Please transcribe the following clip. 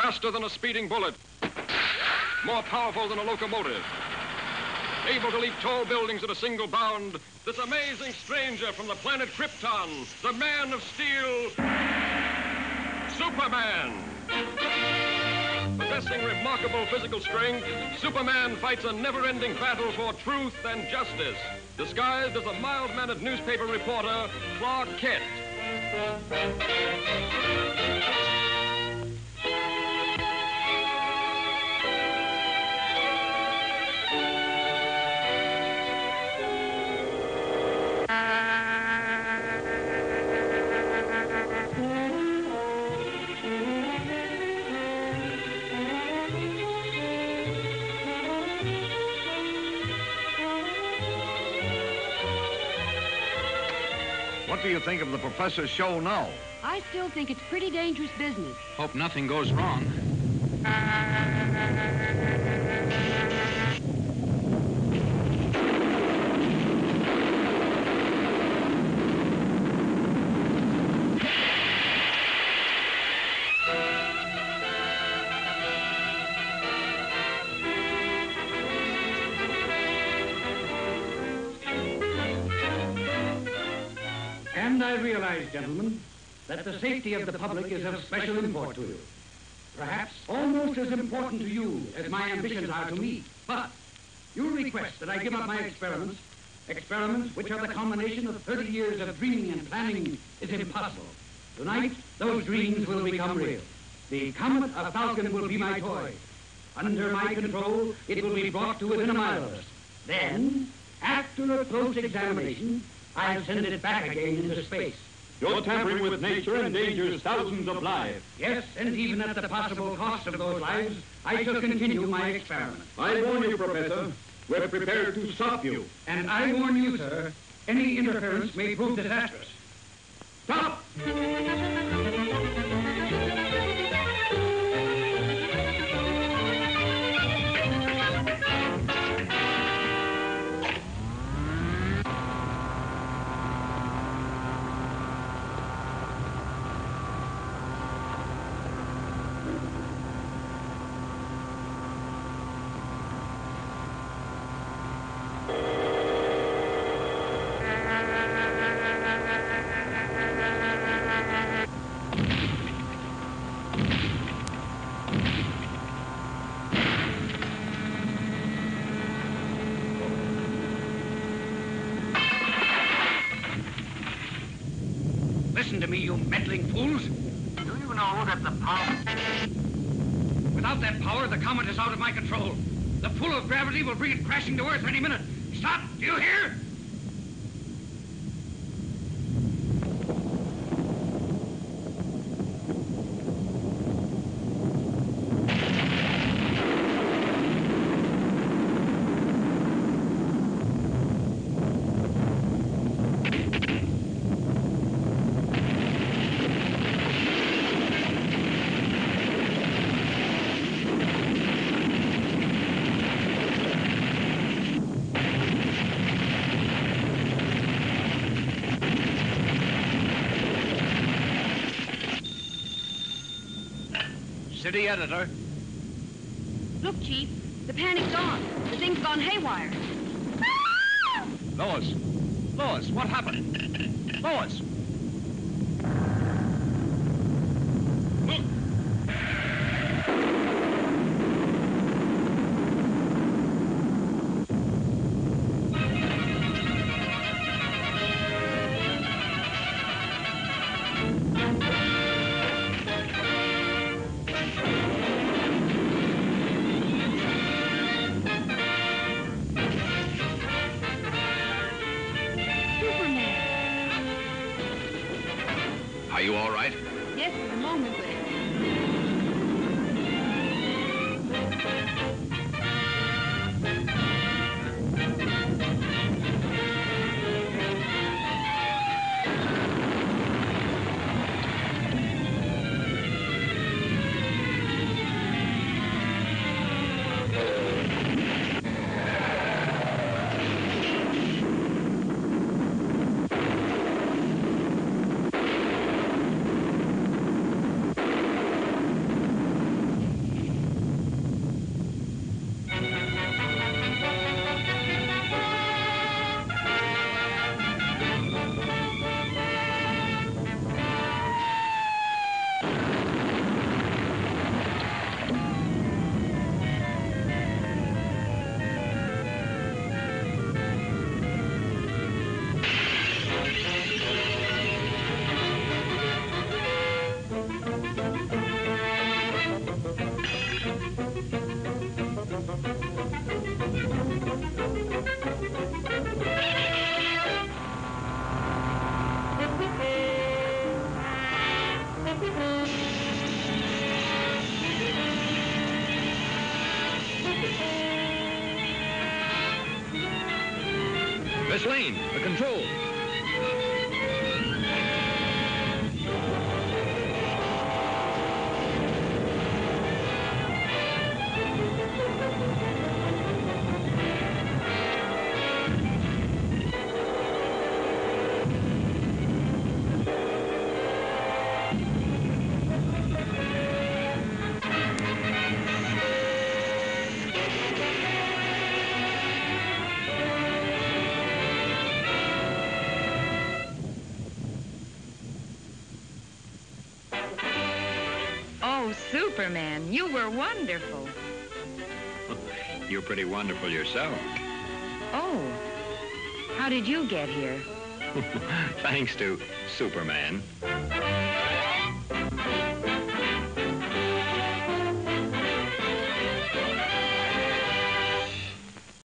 faster than a speeding bullet, more powerful than a locomotive, able to leap tall buildings at a single bound, this amazing stranger from the planet Krypton, the Man of Steel, Superman. Possessing remarkable physical strength, Superman fights a never-ending battle for truth and justice, disguised as a mild-mannered newspaper reporter, Clark Kent. What do you think of the professor's show now? I still think it's pretty dangerous business. Hope nothing goes wrong. And I realize, gentlemen, that the safety of the public is of special import to you. Perhaps almost as important to you as my ambitions are to me. But you request that I give up my experiments which are the culmination of 30 years of dreaming and planning, is impossible. Tonight, those dreams will become real. The Comet of Falcon will be my toy. Under my control, it will be brought to within a mile of us. Then, after a close examination, I'll send it back again into space. You're tampering with nature and endangers thousands of lives. Yes, and even at the possible cost of those lives, I shall continue my experiment. I warn you, Professor, we're prepared to stop you. And I warn you, sir, any interference may prove disastrous. Stop! Listen to me, you meddling fools. Do you know that the power... Without that power, the comet is out of my control. The pull of gravity will bring it crashing to Earth any minute. Stop! Do you hear? City editor. Look, Chief, the panic's on. The thing's gone haywire. Lois. Lois, what happened? Lois. Look! Are you all right? Yes, for the moment, but... Miss Lane, the controls. Oh, Superman, you were wonderful. You're pretty wonderful yourself. Oh, how did you get here? Thanks to Superman.